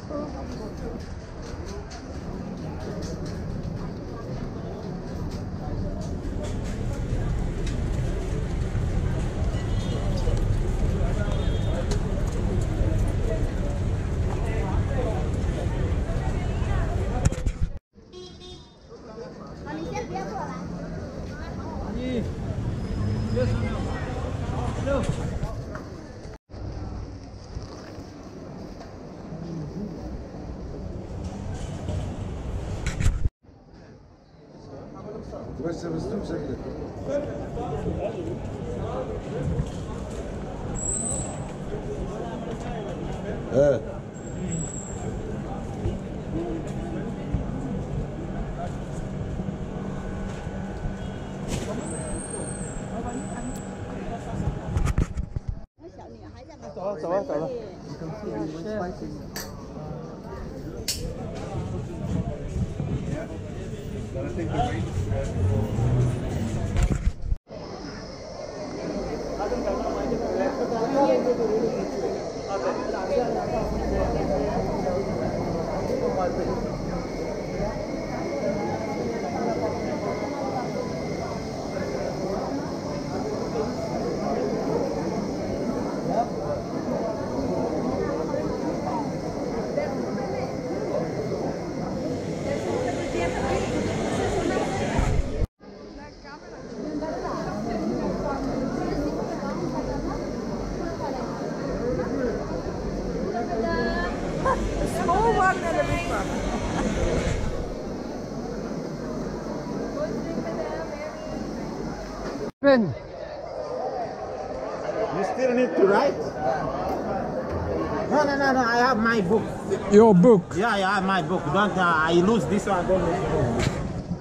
Você vai se É.走了，走了。 Pen. You still need to write? No, I have my book. Your book? Yeah, I have my book. Don't I lose this one? Don't lose it.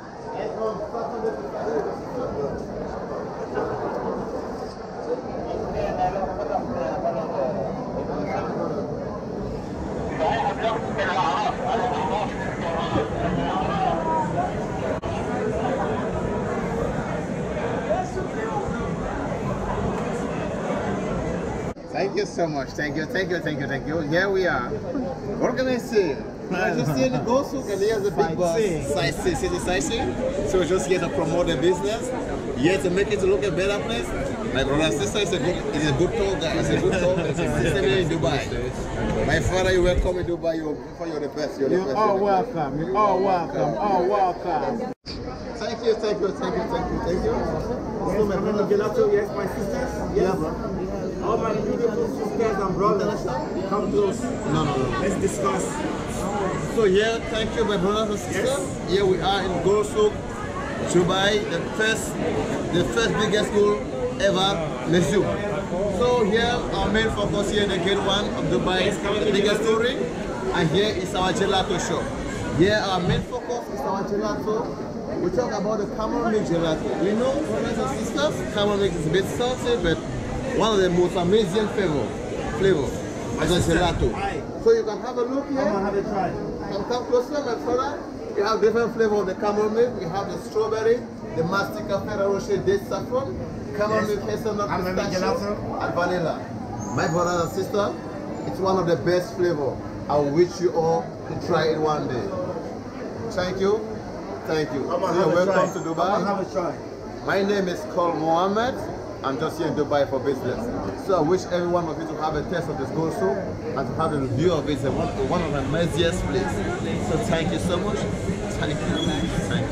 Thank you so much. Thank you. Here we are. What can I say? I just see the Bur Souk, and here's the big boss. Sightseeing. So just here to promote the business, here to make it to look a better place. My brother and sister is a good tour guy. It's a good tour. It's a system in Dubai. My father, you welcome in Dubai. You're the best. You're the best. All welcome. You're all welcome. All welcome. Thank you. So my brother Gelato, yes, my sisters. Yes. All my beautiful sisters and brothers, come close. No. Let's discuss. So here, thank you, my brothers and sisters. Yes. Here we are in Bur Souk, Dubai, the first biggest school ever, museum. So here, our main focus here in the gate 1 of Dubai is the biggest story, and here is our gelato shop. Here, our main focus is our gelato. We talk about the camel milk gelato. We know, brothers and sisters, camel milk is a bit salty, but one of the most amazing flavor as a gelato. So you can have a look here. Have a try. Come closer, my brother. We have different flavor of the camel milk. We have the strawberry, the mastica Ferrero Rocher date saffron, camel milk hazelnut pistachio, and vanilla. My brother and sister, it's one of the best flavor. I wish you all to try it one day. Thank you. Welcome to Dubai. Have a try. My name is called Mohammed. I'm just here in Dubai for business. So I wish every one of you to have a taste of this Bur Souk and to have a review of it. It's one of the busiest places. So thank you so much. Thank you.